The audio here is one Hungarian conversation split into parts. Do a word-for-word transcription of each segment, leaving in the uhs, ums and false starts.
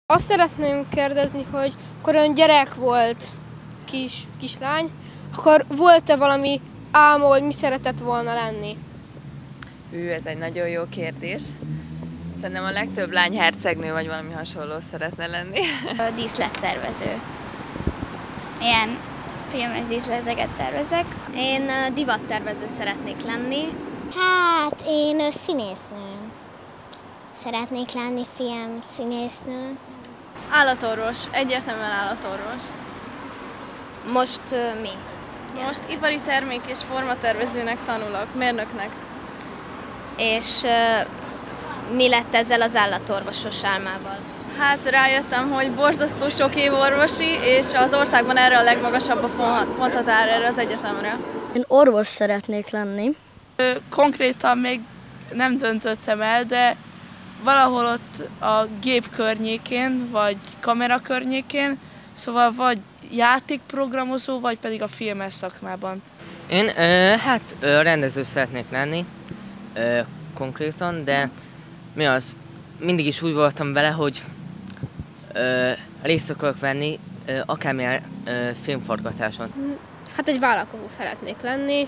Azt szeretném kérdezni, hogy akkor ön gyerek volt, kis, kislány, akkor volt-e valami álma, hogy mi szeretett volna lenni? Hű, ez egy nagyon jó kérdés. Szerintem a legtöbb lány hercegnő vagy valami hasonló szeretne lenni. A díszlettervező. Ilyen filmes díszleteket tervezek. Én divattervező szeretnék lenni. Hát én színésznő. Szeretnék lenni film színésznő. Állatorvos, egyértelműen állatorvos. Most uh, mi? Most ipari termék és formatervezőnek tanulok, mérnöknek. És uh, mi lett ezzel az állatorvosos álmával? Hát rájöttem, hogy borzasztó sok év orvosi, és az országban erre a legmagasabb a ponthatár erre az egyetemre. Én orvos szeretnék lenni. Konkrétan még nem döntöttem el, de valahol ott a gép környékén, vagy kamera környékén, szóval vagy játékprogramozó, vagy pedig a filmes szakmában. Én ö, hát ö, rendező szeretnék lenni, ö, konkrétan, de mi az? Mindig is úgy voltam vele, hogy ö, részt akarok venni ö, akármilyen ö, filmforgatáson. Hát egy vállalkozó szeretnék lenni.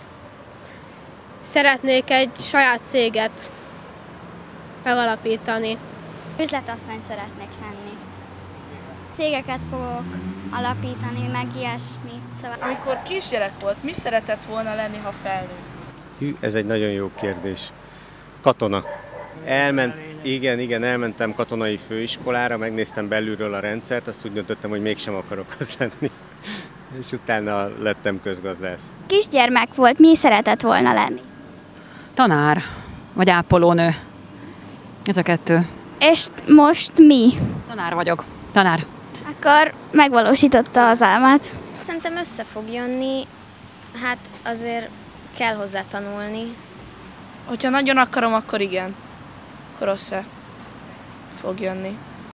Szeretnék egy saját céget megalapítani. Üzletasszony szeretnék lenni. Cégeket fogok alapítani, meg ilyesmi. Szóval... Amikor kisgyerek volt, mi szeretett volna lenni, ha felnő? Hű, ez egy nagyon jó kérdés. Katona. Elment, igen, igen, elmentem katonai főiskolára, megnéztem belülről a rendszert, azt úgy döntöttem, hogy mégsem akarok az lenni. És utána lettem közgazdász. Kisgyermek volt, mi szeretett volna lenni? Tanár, vagy ápolónő. Ez a kettő. És most mi? Tanár vagyok. Tanár. Akkor megvalósította az álmát. Szerintem össze fog jönni, hát azért kell hozzá tanulni. Hogyha nagyon akarom, akkor igen. Akkor össze fog jönni.